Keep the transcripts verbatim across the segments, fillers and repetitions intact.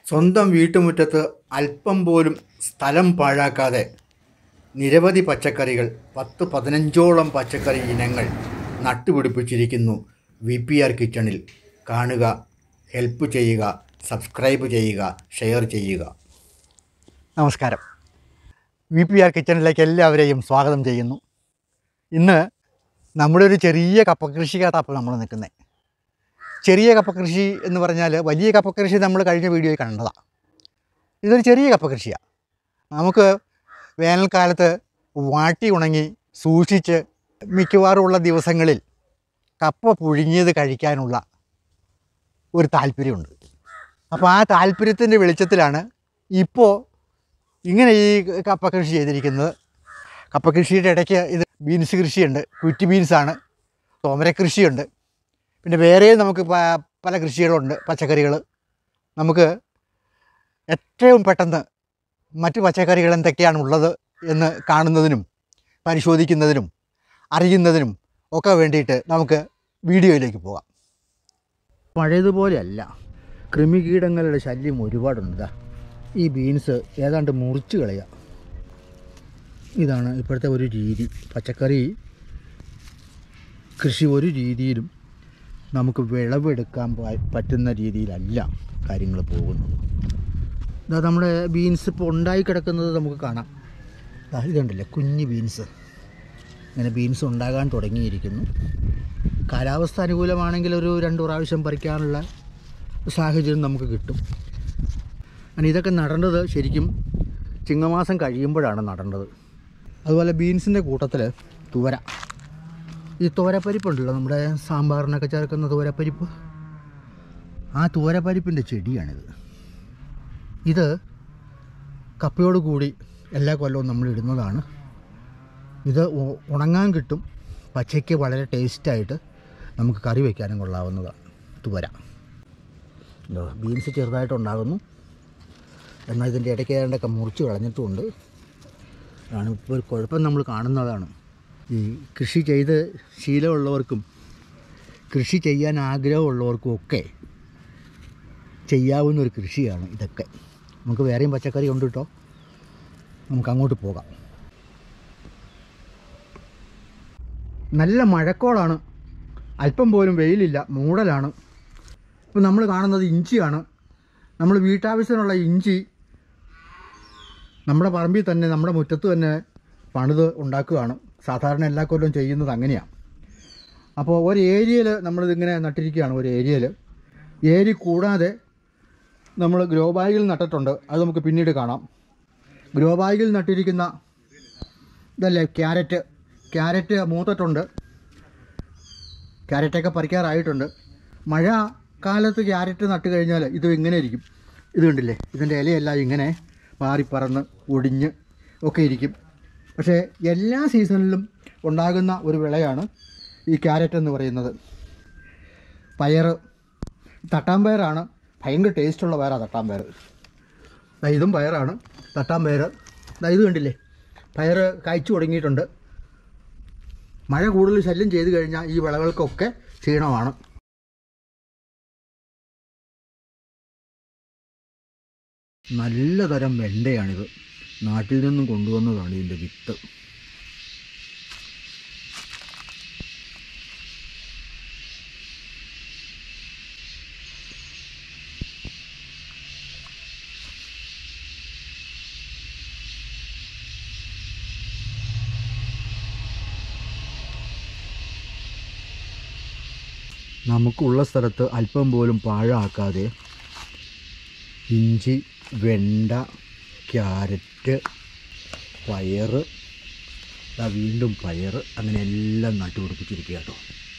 സ്വന്തം വീട്ടുമുറ്റത്ത് അല്പം പോലും സ്ഥലം പാഴാക്കാതെ നിരവധി പച്ചക്കറികൾ പത്ത് പതിനഞ്ചോളം പച്ചക്കറി ഇനങ്ങൾ നട്ടുപിടിപ്പിച്ചിരിക്കുന്നു വി പി ആർ കിച്ചണിൽ. കാണുക, ഹെൽപ്പ് ചെയ്യുക, സബ്സ്ക്രൈബ് ചെയ്യുക, ഷെയർ ചെയ്യുക. നമസ്കാരം. വി പി ആർ കിച്ചണിലേക്ക് എല്ലാവരെയും സ്വാഗതം ചെയ്യുന്നു. ഇന്ന് നമ്മുടെ ഒരു ചെറിയ കപ്പ കൃഷിക്കകത്താണ് നമ്മൾ നിൽക്കുന്നത്. ചെറിയ കപ്പ കൃഷി എന്ന് പറഞ്ഞാൽ വലിയ കപ്പ കൃഷി നമ്മൾ കഴിഞ്ഞ വീഡിയോയിൽ കണ്ടതാണ്. ഇതൊരു ചെറിയ കപ്പ കൃഷിയാണ്. നമുക്ക് വേനൽക്കാലത്ത് വാട്ടി ഉണങ്ങി സൂക്ഷിച്ച് മിക്കവാറുമുള്ള ദിവസങ്ങളിൽ കപ്പ പുഴുങ്ങിയത് കഴിക്കാനുള്ള ഒരു താല്പര്യമുണ്ട്. അപ്പോൾ ആ താല്പര്യത്തിൻ്റെ വെളിച്ചത്തിലാണ് ഇപ്പോൾ ഇങ്ങനെ ഈ കപ്പ കൃഷി ചെയ്തിരിക്കുന്നത്. കപ്പ കൃഷിയുടെ ഇടയ്ക്ക് ഇത് ബീൻസ് കൃഷിയുണ്ട്, കുറ്റി ബീൻസാണ്, തോമര കൃഷിയുണ്ട്, പിന്നെ വേറെയും നമുക്ക് പല കൃഷികളുണ്ട്, പച്ചക്കറികൾ. നമുക്ക് ഏറ്റവും പെട്ടെന്ന് മറ്റ് പച്ചക്കറികൾ എന്തൊക്കെയാണുള്ളത് എന്ന് കാണുന്നതിനും പരിശോധിക്കുന്നതിനും അറിയുന്നതിനും ഒക്കെ വേണ്ടിയിട്ട് നമുക്ക് വീഡിയോയിലേക്ക് പോകാം. പഴയതുപോലെയല്ല, കൃമികീടങ്ങളുടെ ശല്യം ഒരുപാടുണ്ട്. ഈ ബീൻസ് ഏതാണ്ട് മുറിച്ച് കളയുക, ഇതാണ് ഇപ്പോഴത്തെ ഒരു രീതി. പച്ചക്കറി കൃഷി ഒരു രീതിയിലും നമുക്ക് വിളവെടുക്കാൻ പറ്റുന്ന രീതിയിലല്ല കാര്യങ്ങൾ പോകുന്നത്. ഇതാ നമ്മുടെ ബീൻസ് ഇപ്പോൾ ഉണ്ടായി കിടക്കുന്നത് നമുക്ക് കാണാം. ഇതുണ്ടല്ലേ കുഞ്ഞ് ബീൻസ്, ഇങ്ങനെ ബീൻസ് ഉണ്ടാകാൻ തുടങ്ങിയിരിക്കുന്നു. കാലാവസ്ഥ അനുകൂലമാണെങ്കിൽ ഒരു രണ്ട് പ്രാവശ്യം പറിക്കാനുള്ള സാഹചര്യം നമുക്ക് കിട്ടും. അങ്ങനെ ഇതൊക്കെ നടേണ്ടത് ശരിക്കും ചിങ്ങമാസം കഴിയുമ്പോഴാണ് നടേണ്ടത്. അതുപോലെ ബീൻസിൻ്റെ കൂട്ടത്തിൽ തുവര, ഈ തോരപ്പരിപ്പുണ്ടല്ലോ, നമ്മുടെ സാമ്പാറിനൊക്കെ ചേർക്കുന്ന തോരപ്പരിപ്പ്, ആ തോരപ്പരിപ്പിൻ്റെ ചെടിയാണിത്. ഇത് കപ്പയോട് കൂടി എല്ലാ കൊല്ലവും നമ്മൾ ഇടുന്നതാണ്. ഇത് ഉണങ്ങാൻ കിട്ടും, പച്ചയ്ക്ക് വളരെ ടേസ്റ്റായിട്ട് നമുക്ക് കറി വയ്ക്കാനും കൊള്ളാവുന്നതാണ് തുവര. ബീൻസ് ചെറുതായിട്ടുണ്ടാകുന്നു, എന്നാൽ ഇതിൻ്റെ ഇടയ്ക്ക് ഏതാണ്ടൊക്കെ മുറിച്ച് കളഞ്ഞിട്ടുമുണ്ട്. ആണ് ഇപ്പോൾ ഒരു കുഴപ്പം നമ്മൾ കാണുന്നതാണ്. ഈ കൃഷി ചെയ്ത് ശീലമുള്ളവർക്കും കൃഷി ചെയ്യാൻ ആഗ്രഹമുള്ളവർക്കും ഒക്കെ ചെയ്യാവുന്ന ഒരു കൃഷിയാണ് ഇതൊക്കെ. നമുക്ക് വേറെയും പച്ചക്കറി ഉണ്ട് കേട്ടോ, നമുക്ക് അങ്ങോട്ട് പോകാം. നല്ല മഴക്കോളാണ്, അല്പം പോലും വെയിലില്ല, മൂടലാണ്. ഇപ്പോൾ നമ്മൾ കാണുന്നത് ഇഞ്ചിയാണ്. നമ്മൾ വീട്ടാവശ്യത്തിനുള്ള ഇഞ്ചി നമ്മുടെ പറമ്പിൽ തന്നെ, നമ്മുടെ മുറ്റത്ത് തന്നെ പണിത് ഉണ്ടാക്കുകയാണ്. സാധാരണ എല്ലാ കൊല്ലവും ചെയ്യുന്നത് അങ്ങനെയാണ്. അപ്പോൾ ഒരു ഏരിയയിൽ നമ്മളിതിങ്ങനെ നട്ടിരിക്കുകയാണ്. ഒരു ഏരിയയിൽ ഏരി കൂടാതെ നമ്മൾ ഗ്രോ ബാഗിൽ നട്ടിട്ടുണ്ട്, അത് നമുക്ക് പിന്നീട് കാണാം. ഗ്രോ ബാഗിൽ നട്ടിരിക്കുന്ന ഇതല്ലേ ക്യാരറ്റ്. ക്യാരറ്റ് മൂത്തിട്ടുണ്ട്, ക്യാരറ്റൊക്കെ പറിക്കാറായിട്ടുണ്ട്. മഴ കാലത്ത് ക്യാരറ്റ് നട്ട് കഴിഞ്ഞാൽ ഇത് ഇങ്ങനെ ഇരിക്കും. ഇത് കണ്ടില്ലേ, ഇതിൻ്റെ ഇലയെല്ലാം ഇങ്ങനെ മാറിപ്പറന്ന് ഒടിഞ്ഞ് ഒക്കെ ഇരിക്കും. പക്ഷേ എല്ലാ സീസണിലും ഉണ്ടാകുന്ന ഒരു വിളയാണ് ഈ ക്യാരറ്റ് എന്ന് പറയുന്നത്. പയർ, തട്ടാമ്പയറാണ്, ഭയങ്കര ടേസ്റ്റുള്ള പയറാണ് തട്ടാമ്പയർ. ഇതും പയറാണ്, തട്ടാമ്പയർ. ഇത് കണ്ടില്ലേ, പയർ കായ്ച്ചു തുടങ്ങിയിട്ടുണ്ട്. മഴ കൂടുതൽ ശല്യം ചെയ്ത് കഴിഞ്ഞാൽ ഈ വിളകൾക്കൊക്കെ ക്ഷീണമാണ്. നല്ല തരം വെണ്ടയാണിത്, നാട്ടിൽ നിന്നും കൊണ്ടുവന്നതാണ് ഇതിൻ്റെ വിത്ത്. നമുക്കുള്ള സ്ഥലത്ത് അല്പം പോലും പാഴാക്കാതെ ഇഞ്ചി, വെണ്ട, ക്യാരറ്റ്, പയർ, വീണ്ടും പയർ, അങ്ങനെ എല്ലാം നട്ടുപിടിപ്പിച്ചിരിക്കുക കേട്ടോ.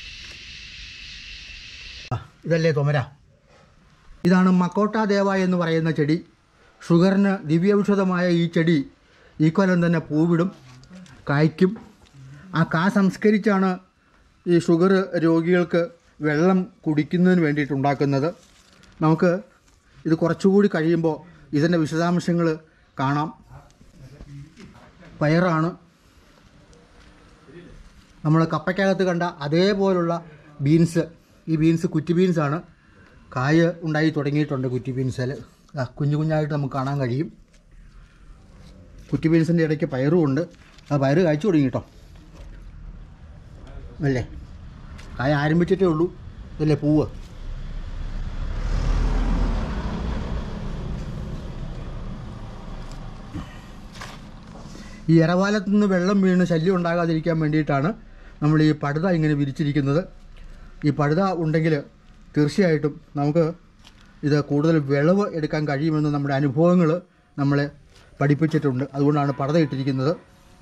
ഇതല്ലേ തോമര. ഇതാണ് മക്കോട്ട ദേവ എന്ന് പറയുന്ന ചെടി. ഷുഗറിന് ദിവ്യൌഷധമായ ഈ ചെടി ഈ കൊല്ലം തന്നെ പൂവിടും, കായ്ക്കും. ആ കാ സംസ്കരിച്ചാണ് ഈ ഷുഗർ രോഗികൾക്ക് വെള്ളം കുടിക്കുന്നതിന് വേണ്ടിയിട്ടുണ്ടാക്കുന്നത്. നമുക്ക് ഇത് കുറച്ചുകൂടി കഴിയുമ്പോൾ ഇതിൻ്റെ വിശദാംശങ്ങൾ കാണാം. പയറാണ്, നമ്മൾ കപ്പയ്ക്കകത്ത് കണ്ട അതേപോലുള്ള ബീൻസ്. ഈ ബീൻസ് കുറ്റി ബീൻസാണ്. കായ് ഉണ്ടായി തുടങ്ങിയിട്ടുണ്ട് കുറ്റി ബീൻസിൽ. ആ കുഞ്ഞു കുഞ്ഞായിട്ട് നമുക്ക് കാണാൻ കഴിയും. കുറ്റി ബീൻസിൻ്റെ ഇടയ്ക്ക് പയറും ഉണ്ട്. ആ പയറ് കായ്ച്ചു തുടങ്ങി കേട്ടോ അല്ലേ? കായ ആരംഭിച്ചിട്ടേ ഉള്ളൂ. ഇതല്ലേ പൂവ്. ഈ ഇറവാലത്തു നിന്ന് വെള്ളം വീണ് ശല്യം ഉണ്ടാകാതിരിക്കാൻ വേണ്ടിയിട്ടാണ് നമ്മൾ ഈ പടുത ഇങ്ങനെ വിരിച്ചിരിക്കുന്നത്. ഈ പടുത ഉണ്ടെങ്കിൽ തീർച്ചയായിട്ടും നമുക്ക് ഇത് കൂടുതൽ വിളവ് എടുക്കാൻ കഴിയുമെന്ന് നമ്മുടെ അനുഭവങ്ങൾ നമ്മളെ പഠിപ്പിച്ചിട്ടുണ്ട്. അതുകൊണ്ടാണ് പടുത ഇട്ടിരിക്കുന്നത്.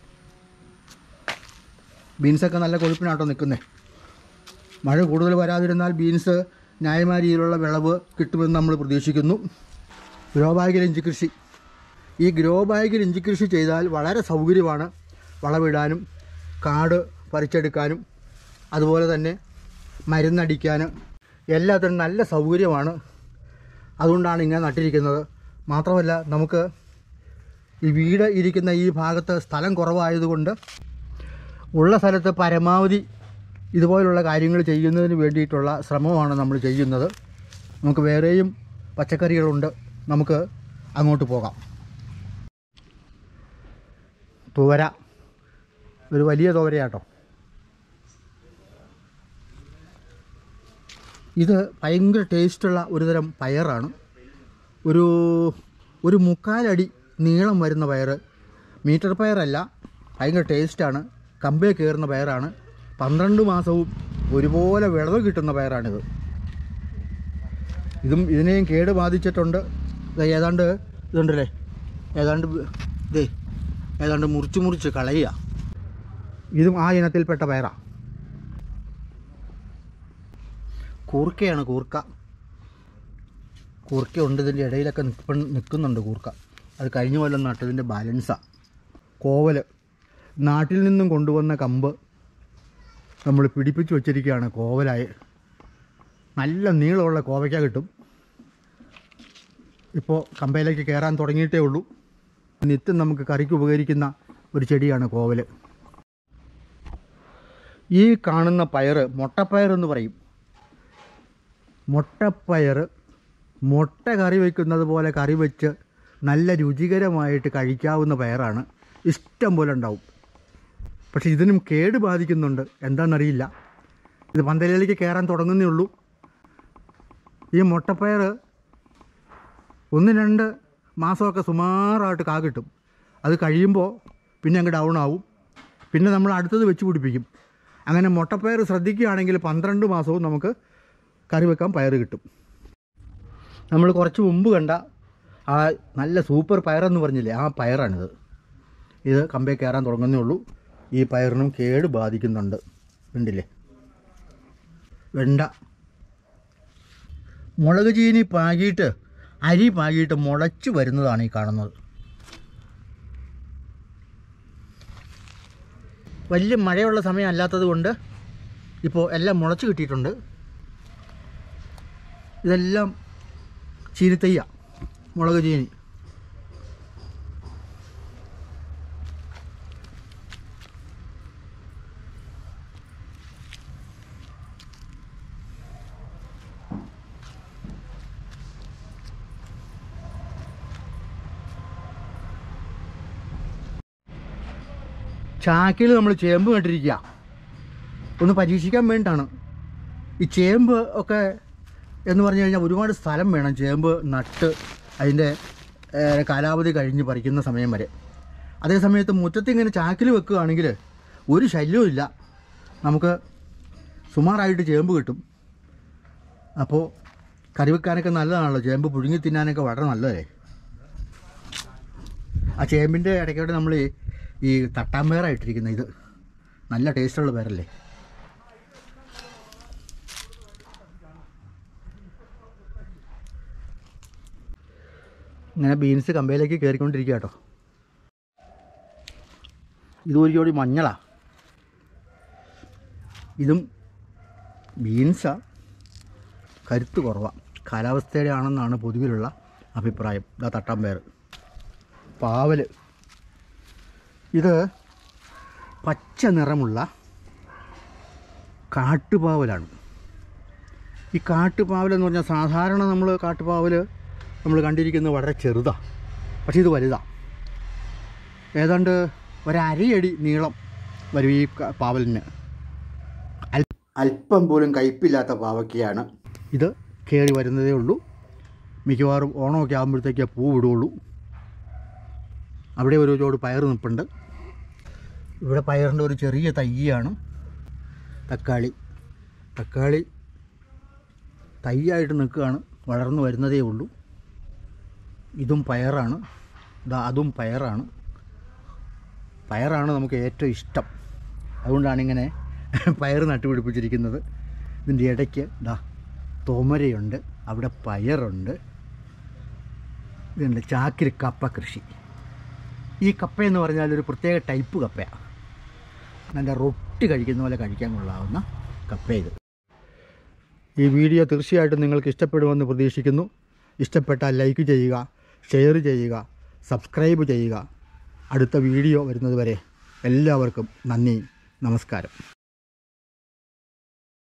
ബീൻസൊക്കെ നല്ല കൊഴുപ്പിനാട്ടോ നിൽക്കുന്നത്. മഴ കൂടുതൽ വരാതിരുന്നാൽ ബീൻസ് ന്യായമായ രീതിയിലുള്ള വിളവ് കിട്ടുമെന്ന് നമ്മൾ പ്രതീക്ഷിക്കുന്നു. ഗ്രോ ബാഗിൽ ഇഞ്ചി കൃഷി. ഈ ഗ്രോ ബാഗിൽ ഇഞ്ചി കൃഷി ചെയ്താൽ വളരെ സൗകര്യമാണ്. വളമിടാനും കാട് പറിച്ചെടുക്കാനും അതുപോലെ തന്നെ മരുന്നടിക്കാനും എല്ലാത്തിനും നല്ല സൗകര്യമാണ്. അതുകൊണ്ടാണ് ഇങ്ങനെ നട്ടിരിക്കുന്നത്. മാത്രമല്ല നമുക്ക് ഈ വീട് ഇരിക്കുന്ന ഈ ഭാഗത്ത് സ്ഥലം കുറവായതുകൊണ്ട് ഉള്ള സ്ഥലത്ത് പരമാവധി ഇതുപോലുള്ള കാര്യങ്ങൾ ചെയ്യുന്നതിന് വേണ്ടിയിട്ടുള്ള ശ്രമമാണ് നമ്മൾ ചെയ്യുന്നത്. നമുക്ക് വേറെയും പച്ചക്കറികളുണ്ട്. നമുക്ക് അങ്ങോട്ട് പോകാം. തുവര ഒരു വലിയ തുവരയാട്ടോ. ഇത് ഭയങ്കര ടേസ്റ്റുള്ള ഒരുതരം പയറാണ്. ഒരു ഒരു മുക്കാലടി നീളം വരുന്ന പയർ. മീറ്റർ പയറല്ല, ഭയങ്കര ടേസ്റ്റാണ്. കമ്പേ കയറുന്ന പയറാണ്. പന്ത്രണ്ട് മാസവും ഒരുപോലെ വിളവ് കിട്ടുന്ന പയറാണിത്. ഇതും ഇതിനെയും കേട് ബാധിച്ചിട്ടുണ്ട്. ഏതാണ്ട് ഇതുണ്ടല്ലേ, ഏതാണ്ട് ഇതേ ഏതാണ്ട് മുറിച്ച് മുറിച്ച് കളയുക. ഇതും ആ ഇനത്തിൽപ്പെട്ട പയറാണ്. കൂർക്കയാണ് കൂർക്ക. കൂർക്ക ഉണ്ട്. ഇതിൻ്റെ ഇടയിലൊക്കെ നിൽപ്പ നിൽക്കുന്നുണ്ട് കൂർക്ക. അത് കഴിഞ്ഞ പോലെ നട്ടതിൻ്റെ ബാലൻസാണ്. കോവൽ നാട്ടിൽ നിന്നും കൊണ്ടുവന്ന കമ്പ് നമ്മൾ പിടിപ്പിച്ച് വച്ചിരിക്കുകയാണ്. കോവലായി നല്ല നീളമുള്ള കോവയ്ക്ക കിട്ടും. ഇപ്പോൾ കമ്പയിലേക്ക് കയറാൻ തുടങ്ങിയിട്ടേ ഉള്ളൂ. നിത്യം നമുക്ക് കറിക്ക് ഉപകരിക്കുന്ന ഒരു ചെടിയാണ് കോവൽ. ഈ കാണുന്ന പയർ മുട്ടപ്പയർ എന്ന് പറയും. മുട്ടപ്പയർ മുട്ട കറി വയ്ക്കുന്നത് പോലെ കറി വെച്ച് നല്ല രുചികരമായിട്ട് കഴിക്കാവുന്ന പയറാണ്. ഇഷ്ടം പോലെ ഉണ്ടാവും. പക്ഷേ ഇതിനും കേട് ബാധിക്കുന്നുണ്ട്. എന്താണെന്നറിയില്ല. ഇത് പന്തലിലേക്ക് കയറാൻ തുടങ്ങുന്നേ ഉള്ളൂ. ഈ മുട്ടപ്പയർ ഒന്ന് രണ്ട് മാസമൊക്കെ സുമാറായിട്ട് കാ കിട്ടും. അത് കഴിയുമ്പോൾ പിന്നെ അങ്ങ് ഡൗൺ ആവും. പിന്നെ നമ്മൾ അടുത്തത് വെച്ച് പിടിപ്പിക്കും. അങ്ങനെ മുട്ടപ്പയർ ശ്രദ്ധിക്കുകയാണെങ്കിൽ പന്ത്രണ്ട് മാസവും നമുക്ക് കറി വെക്കാൻ പയർ കിട്ടും. നമ്മൾ കുറച്ച് മുമ്പ് കണ്ട ആ നല്ല സൂപ്പർ പയറെന്ന് പറഞ്ഞില്ലേ, ആ പയറാണിത്. ഇത് കമ്പേ കയറാൻ തുടങ്ങുന്നേ ഉള്ളൂ. ഈ പയറിനും കേട് ബാധിക്കുന്നുണ്ട്. ഉണ്ടില്ലേ വെണ്ട. മുളക് ചീനി പാകിയിട്ട് അരി പാകിയിട്ട് മുളച്ച് വരുന്നതാണ് ഈ കാണുന്നത്. വലിയ മഴയുള്ള സമയം അല്ലാത്തത് കൊണ്ട് ഇപ്പോൾ എല്ലാം മുളച്ച് കിട്ടിയിട്ടുണ്ട്. ഇതെല്ലാം ചീനിത്തയ്യ, മുളക് ചീനി. ചാക്കിൽ നമ്മൾ ചേമ്പ് നട്ടിരിക്കുക. ഒന്ന് പരീക്ഷിക്കാൻ വേണ്ടിയിട്ടാണ്. ഈ ചേമ്പ് ഒക്കെ എന്ന് പറഞ്ഞു കഴിഞ്ഞാൽ ഒരുപാട് സ്ഥലം വേണം ചേമ്പ് നട്ട് അതിൻ്റെ കാലാവധി കഴിഞ്ഞ് പറിക്കുന്ന സമയം വരെ. അതേ സമയത്ത് മുറ്റത്ത് ഇങ്ങനെ ചാക്കിൽ വെക്കുകയാണെങ്കിൽ ഒരു ശല്യവും ഇല്ല. നമുക്ക് സുമാറായിട്ട് ചേമ്പ് കിട്ടും. അപ്പോൾ കറി വെക്കാനൊക്കെ നല്ലതാണല്ലോ. ചേമ്പ് പുഴുങ്ങി തിന്നാനൊക്കെ വളരെ നല്ലതല്ലേ. ആ ചേമ്പിൻ്റെ ഇടയ്ക്കോടെ നമ്മൾ ഈ തട്ടാമ്പയറായിട്ടിരിക്കുന്നത് ഇത് നല്ല ടേസ്റ്റുള്ള പയറല്ലേ. ഇങ്ങനെ ബീൻസ് കമ്പയിലേക്ക് കയറിക്കൊണ്ടിരിക്കുക കേട്ടോ. ഇത് ഒരു ജോഡി മഞ്ഞളാണ്. ഇതും ബീൻസാണ്. കരുത്ത് കുറവാണ്. കാലാവസ്ഥയുടെ ആണെന്നാണ് പൊതുവിലുള്ള അഭിപ്രായം. ഇതാ തട്ടാമ്പയർ. പാവൽ. ഇത് പച്ച നിറമുള്ള കാട്ടുപാവലാണ്. ഈ കാട്ടുപാവലെന്ന് പറഞ്ഞാൽ സാധാരണ നമ്മൾ കാട്ടുപാവൽ നമ്മൾ കണ്ടിരിക്കുന്നത് വളരെ ചെറുതാണ്, പക്ഷേ ഇത് വലുതാണ്. ഏതാണ്ട് ഒരരയടി നീളം വരും ഈ പാവലിന്. അല്പം പോലും കയ്പില്ലാത്ത പാവയ്ക്കയാണ് ഇത്. കയറി വരുന്നതേ ഉള്ളൂ. മിക്കവാറും ഓണമൊക്കെ ആകുമ്പോഴത്തേക്കേ പൂ വിടുകയുള്ളൂ. അവിടെ ഒരു ചോട് പയർ നിൽപ്പുണ്ട്. ഇവിടെ പയറിൻ്റെ ഒരു ചെറിയ തയ്യാണ്. തക്കാളി തക്കാളി തയ്യായിട്ട് നിൽക്കുകയാണ്, വളർന്നു വരുന്നതേ ഉള്ളൂ. ഇതും പയറാണ്, ഇതാ അതും പയറാണ്. പയറാണ് നമുക്ക് ഏറ്റവും ഇഷ്ടം, അതുകൊണ്ടാണിങ്ങനെ പയർ നട്ടുപിടിപ്പിച്ചിരിക്കുന്നത്. ഇതിൻ്റെ ഇടയ്ക്ക് ഇതാ തോമരയുണ്ട്, അവിടെ പയറുണ്ട്. ഇതുണ്ട് ചാക്കിൽ കപ്പ കൃഷി. ഈ കപ്പയെന്ന് പറഞ്ഞാൽ ഒരു പ്രത്യേക ടൈപ്പ് കപ്പയാണ്. നല്ല റൊട്ടി കഴിക്കുന്ന പോലെ കഴിക്കാൻ കൊള്ളാവുന്ന കപ്പ ഇത്. ഈ വീഡിയോ തീർച്ചയായിട്ടും നിങ്ങൾക്ക് ഇഷ്ടപ്പെടുമെന്ന് പ്രതീക്ഷിക്കുന്നു. ഇഷ്ടപ്പെട്ടാൽ ലൈക്ക് ചെയ്യുക, ഷെയർ ചെയ്യുക, സബ്സ്ക്രൈബ് ചെയ്യുക. അടുത്ത വീഡിയോ വരുന്നത് വരെ എല്ലാവർക്കും നന്ദി, നമസ്കാരം.